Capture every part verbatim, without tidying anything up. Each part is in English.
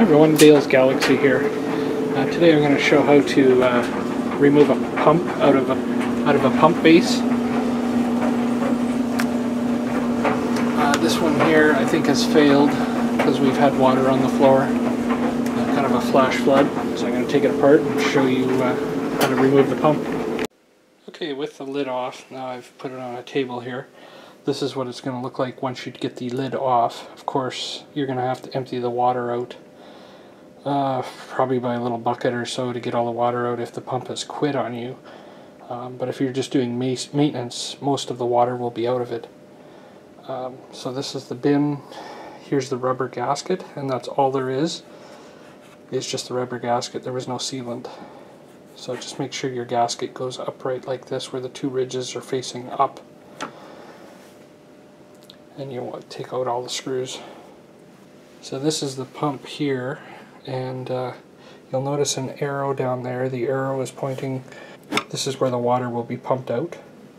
Hi everyone, Dale's Galaxy here. Uh, today I'm going to show how to uh, remove a pump out of a, out of a pump base. Uh, this one here I think has failed because we've had water on the floor, uh, kind of a flash flood. So I'm going to take it apart and show you uh, how to remove the pump. Okay, with the lid off, now I've put it on a table here. This is what it's going to look like once you get the lid off. Of course, you're going to have to empty the water out. Uh, probably by a little bucket or so to get all the water out if the pump has quit on you. Um, but if you're just doing maintenance, most of the water will be out of it. Um, so this is the bin. Here's the rubber gasket, and that's all there is. It's just the rubber gasket. There was no sealant. So just make sure your gasket goes upright like this, where the two ridges are facing up. And you want to take out all the screws. So this is the pump here. And uh, you'll notice an arrow down there. The arrow is pointing, this is where the water will be pumped out.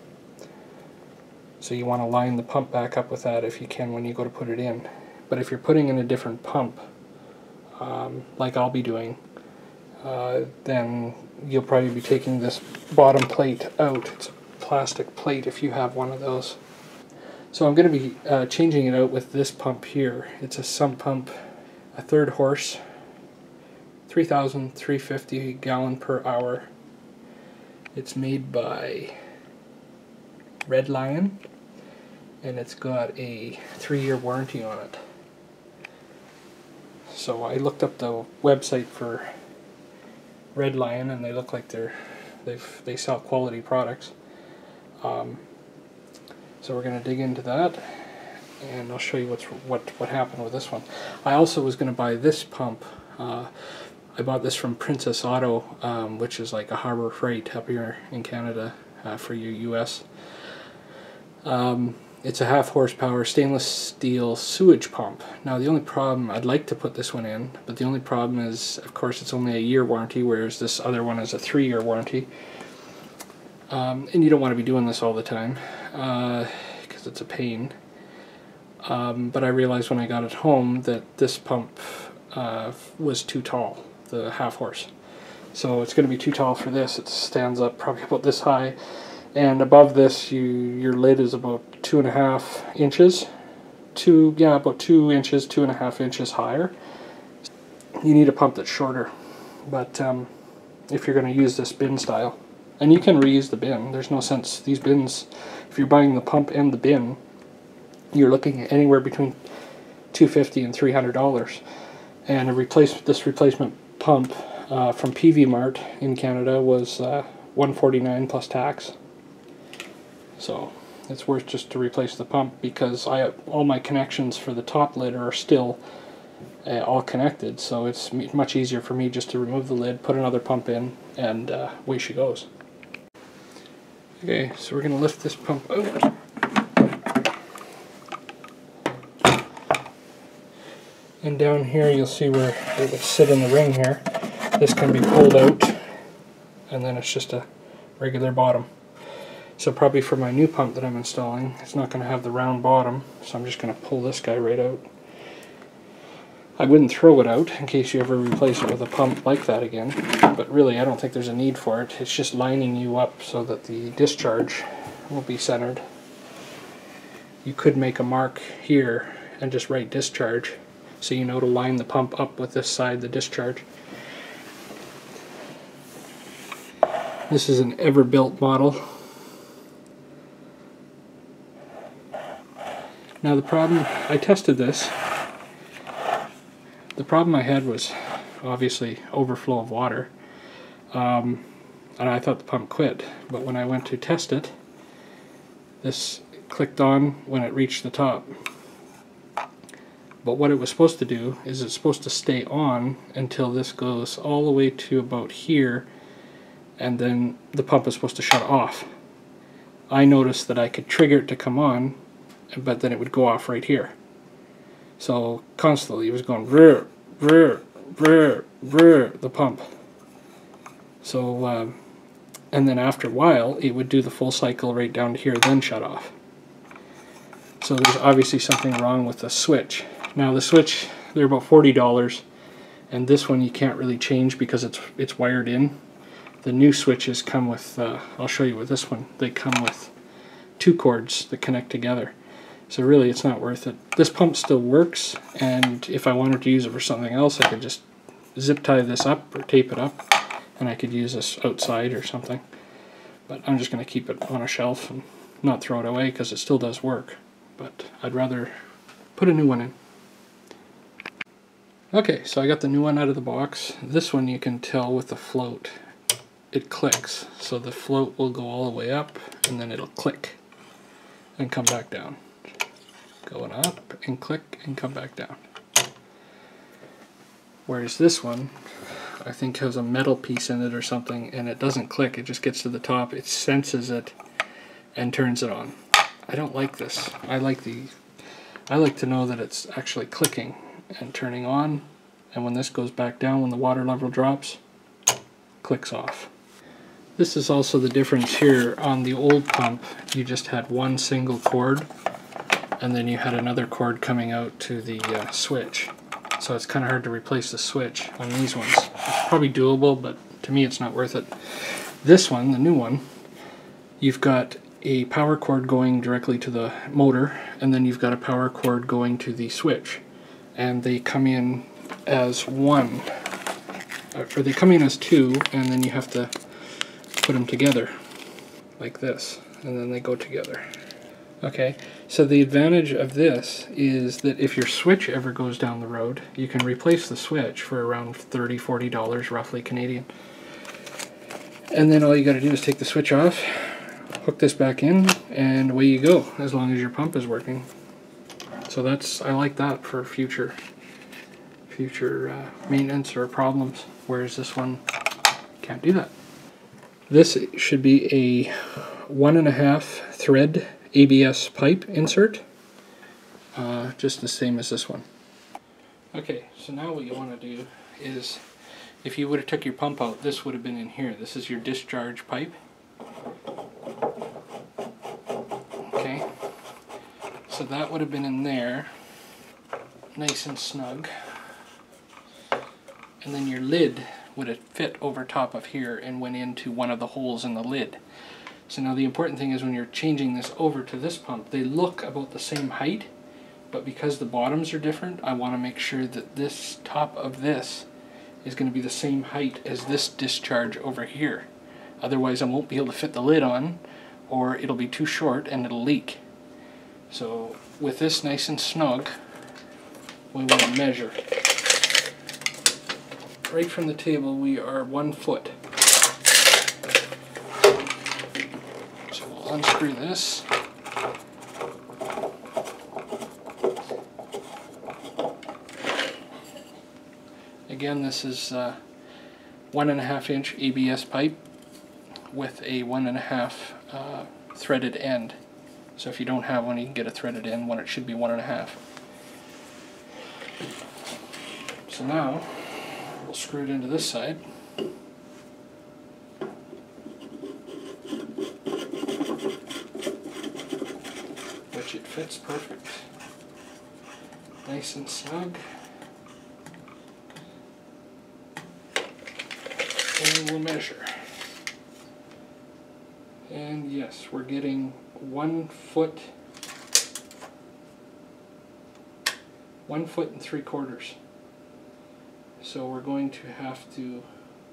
So you want to line the pump back up with that if you can when you go to put it in. But if you're putting in a different pump, um, like I'll be doing, uh, then you'll probably be taking this bottom plate out. It's a plastic plate if you have one of those. So I'm going to be uh, changing it out with this pump here. It's a Sump pump, a third horse, three thousand three hundred fifty gallon per hour. It's made by Red Lion, and it's got a three-year warranty on it. So I looked up the website for Red Lion, and they look like they're they've they sell quality products. Um, so we're going to dig into that, and I'll show you what's what what happened with this one. I also was going to buy this pump. Uh, I bought this from Princess Auto, um, which is like a Harbor Freight up here in Canada uh, for your U S. Um, it's a half horsepower stainless steel sewage pump. Now the only problem, I'd like to put this one in, but the only problem is, of course, it's only a year warranty, whereas this other one is a three-year warranty. Um, and you don't want to be doing this all the time, because uh, it's a pain. Um, but I realized when I got it home that this pump uh, was too tall. The half horse. So it's going to be too tall for this. It stands up probably about this high, and above this you your lid is about two and a half inches. Two yeah, about two inches, two and a half inches higher. You need a pump that's shorter. But um, if you're going to use this bin style, and you can reuse the bin, there's no sense. These bins, if you're buying the pump and the bin, you're looking at anywhere between two hundred fifty dollars and three hundred dollars. And a replace this replacement pump uh, from P V Mart in Canada was uh, one hundred forty-nine dollars plus tax. So it's worth just to replace the pump, because I all my connections for the top lid are still uh, all connected. So it's much easier for me just to remove the lid, put another pump in, and uh, away she goes. Okay, so we're going to lift this pump out. And down here you'll see where it would sit in the ring here. This can be pulled out, and then it's just a regular bottom. So probably for my new pump that I'm installing, it's not going to have the round bottom, so I'm just going to pull this guy right out. I wouldn't throw it out in case you ever replace it with a pump like that again, but really I don't think there's a need for it. It's just lining you up so that the discharge will be centered. You could make a mark here and just write discharge, so you know to line the pump up with this side, the discharge. This is an Ever-built model. Now the problem, I tested this. The problem I had was obviously overflow of water. Um, and I thought the pump quit, but when I went to test it, this clicked on when it reached the top. But what it was supposed to do is it's supposed to stay on until this goes all the way to about here, and then the pump is supposed to shut off. I noticed that I could trigger it to come on, but then it would go off right here. So constantly it was going brr, brr, brr, brr, the pump. So, um, and then after a while it would do the full cycle right down to here, then shut off. So there's obviously something wrong with the switch. Now the switch, they're about forty dollars, and this one you can't really change because it's it's wired in. The new switches come with, uh, I'll show you with this one, they come with two cords that connect together. So really it's not worth it. This pump still works, and if I wanted to use it for something else, I could just zip tie this up or tape it up, and I could use this outside or something. But I'm just going to keep it on a shelf and not throw it away because it still does work. But I'd rather put a new one in. Okay, so I got the new one out of the box. This one you can tell with the float, it clicks. So the float will go all the way up and then it'll click and come back down. Going up and click and come back down. Whereas this one, I think has a metal piece in it or something, and it doesn't click, it just gets to the top, it senses it and turns it on. I don't like this. I like the I like to know that it's actually clicking and turning on, and when this goes back down, when the water level drops, clicks off. This is also the difference here. On the old pump, you just had one single cord, and then you had another cord coming out to the uh, switch. So it's kind of hard to replace the switch on these ones. It's probably doable, but to me it's not worth it. This one, the new one, you've got a power cord going directly to the motor, and then you've got a power cord going to the switch. And they come in as one, or they come in as two, and then you have to put them together like this, and then they go together. Okay, so the advantage of this is that if your switch ever goes down the road, you can replace the switch for around thirty, forty dollars roughly Canadian. And then all you got to do is take the switch off, hook this back in, and away you go, as long as your pump is working. So that's, I like that for future future uh, maintenance or problems, whereas this one can't do that. This should be a one and a half thread A B S pipe insert, uh, just the same as this one. Okay, so now what you want to do is, if you would have took your pump out, this would have been in here. This is your discharge pipe. Okay, so that would have been in there, nice and snug. And then your lid would have fit over top of here and went into one of the holes in the lid. So now the important thing is when you're changing this over to this pump, they look about the same height, but because the bottoms are different, I want to make sure that this top of this is going to be the same height as this discharge over here. Otherwise I won't be able to fit the lid on, or it'll be too short and it'll leak. So with this nice and snug, we want to measure. Right from the table we are one foot. So we'll unscrew this. Again, this is uh, one and a half inch A B S pipe with a one and a half uh, threaded end. So if you don't have one, you can get a threaded end one. It should be one and a half. So now we'll screw it into this side. Which it fits perfect. Nice and snug. And we'll measure. And yes, we're getting one foot, one foot and three quarters. So we're going to have to,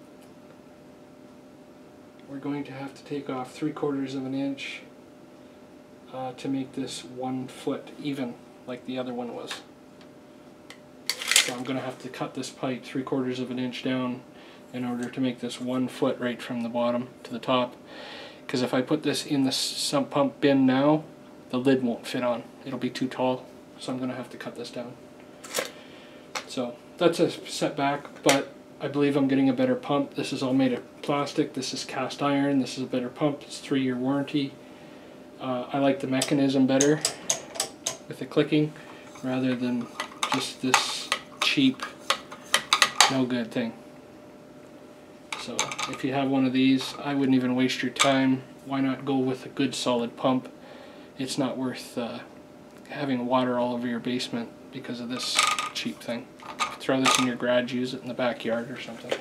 we're going to have to take off three quarters of an inch uh, to make this one foot even, like the other one was. So I'm going to have to cut this pipe three quarters of an inch down in order to make this one foot right from the bottom to the top. Because if I put this in the sump pump bin now, the lid won't fit on. It'll be too tall, so I'm going to have to cut this down. So that's a setback, but I believe I'm getting a better pump. This is all made of plastic, this is cast iron, this is a better pump, it's three year warranty. Uh, I like the mechanism better with the clicking rather than just this cheap, no good thing. So if you have one of these, I wouldn't even waste your time. Why not go with a good solid pump? It's not worth uh, having water all over your basement because of this cheap thing. throw this in your garage, use it in the backyard or something.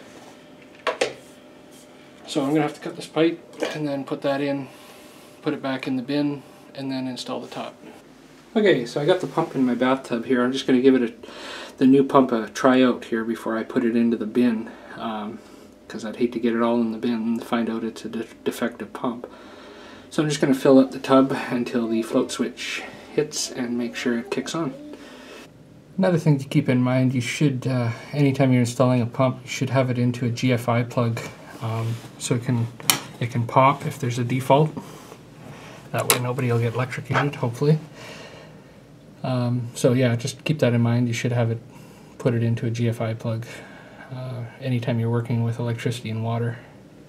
So I'm going to have to cut this pipe and then put that in, put it back in the bin, and then install the top. Okay, so I got the pump in my bathtub here. I'm just going to give it a, the new pump a try out here before I put it into the bin, because um, I'd hate to get it all in the bin and find out it's a de defective pump. So I'm just going to fill up the tub until the float switch hits and make sure it kicks on. Another thing to keep in mind, you should, uh, anytime you're installing a pump, you should have it into a G F I plug. Um, so it can it can pop if there's a default. That way nobody will get electrocuted, hopefully. Um, so yeah, just keep that in mind. You should have it put it into a G F I plug uh, anytime you're working with electricity and water.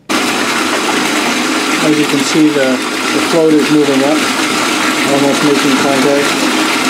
As you can see, the, the float is moving up, almost making contact.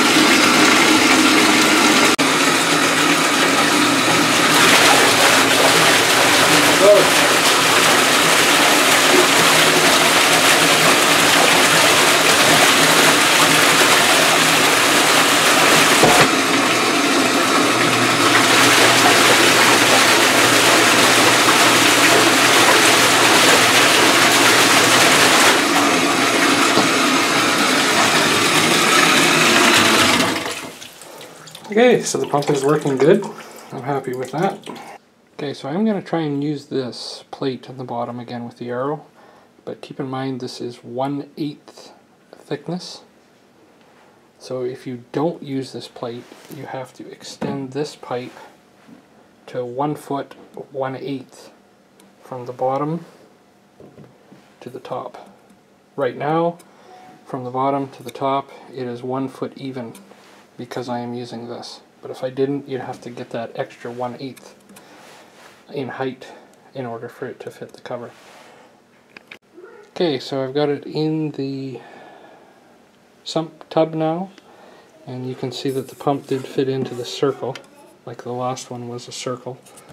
Okay, so the pump is working good. I'm happy with that. Okay, so I'm going to try and use this plate on the bottom again with the arrow, but keep in mind this is one eighth thickness. So if you don't use this plate, you have to extend this pipe to one foot one eighth from the bottom to the top. Right now, from the bottom to the top, it is one foot even, because I am using this. But if I didn't, you'd have to get that extra one eighth in height in order for it to fit the cover. Okay, so I've got it in the sump tub now, and you can see that the pump did fit into the circle, like the last one was a circle.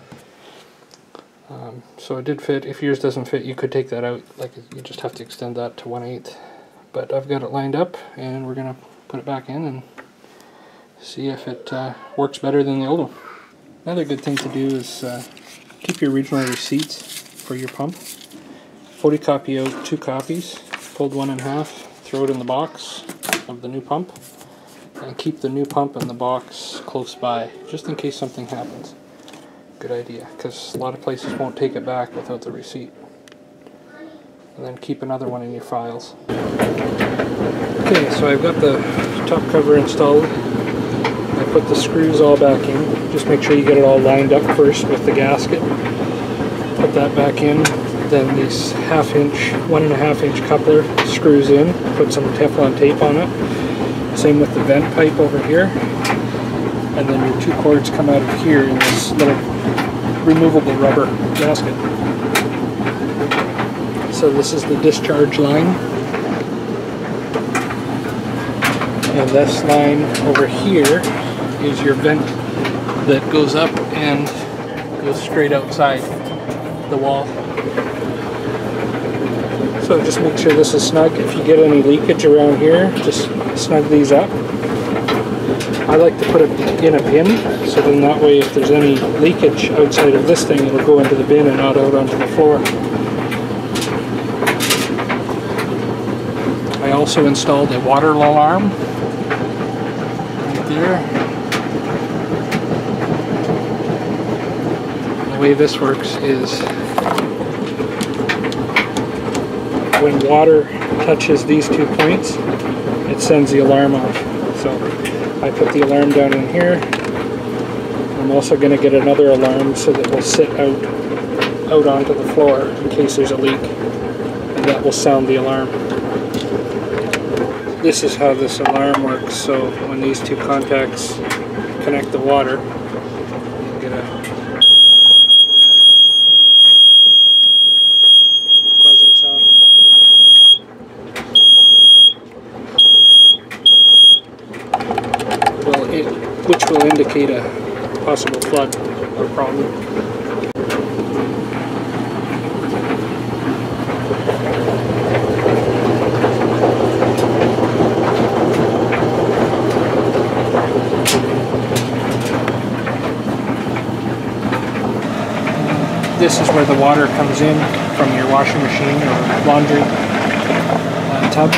Um, so it did fit. If yours doesn't fit, you could take that out, like you just have to extend that to one eighth. But I've got it lined up, and we're going to put it back in and see if it uh, works better than the old one. Another good thing to do is uh, keep your original receipts for your pump. Photocopy out two copies, fold one in half, throw it in the box of the new pump, and keep the new pump in the box close by, just in case something happens. Good idea, because a lot of places won't take it back without the receipt. And then keep another one in your files. Okay, so I've got the top cover installed. I put the screws all back in. Just make sure you get it all lined up first with the gasket. Put that back in. Then this half inch, one and a half inch coupler screws in. Put some Teflon tape on it. Same with the vent pipe over here. And then your two cords come out of here in this little removable rubber gasket. So this is the discharge line. And this line over here is your vent that goes up and goes straight outside the wall. So just make sure this is snug. If you get any leakage around here, just snug these up. I like to put it in a bin, so then that way if there's any leakage outside of this thing, it'll go into the bin and not out onto the floor. I also installed a water alarm right there. The way this works is when water touches these two points, it sends the alarm off. So I put the alarm down in here. I'm also going to get another alarm so that will sit out out onto the floor in case there's a leak, and that will sound the alarm. This is how this alarm works. So when these two contacts connect the water, you get a buzzing sound. Well, it, which will indicate a possible flood or problem. this is where the water comes in from your washing machine or laundry uh, tub.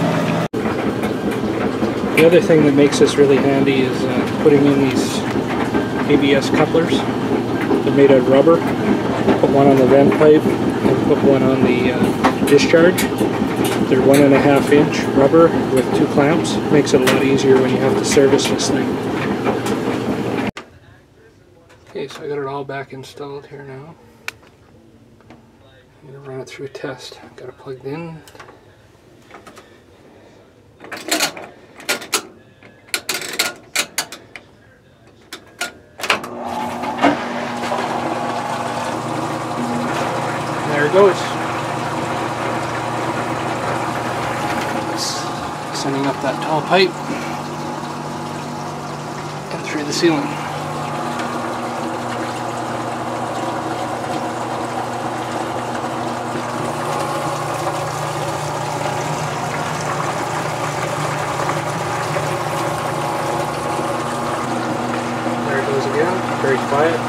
The other thing that makes this really handy is uh, putting in these A B S couplers. They're made out of rubber. Put one on the vent pipe and put one on the uh, discharge. They're one and a half inch rubber with two clamps. Makes it a lot easier when you have to service this thing. Okay, so I got it all back installed here now. I'm going to run it through a test. Got it plugged in. There it goes. Sending up that tall pipe and through the ceiling. There it goes again, very quiet.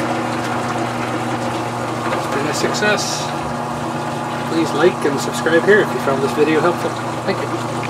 It's been a success. Please like and subscribe here if you found this video helpful. Thank you.